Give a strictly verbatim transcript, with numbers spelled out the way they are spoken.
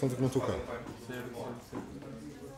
conta que não estou cá. Certo, certo, certo.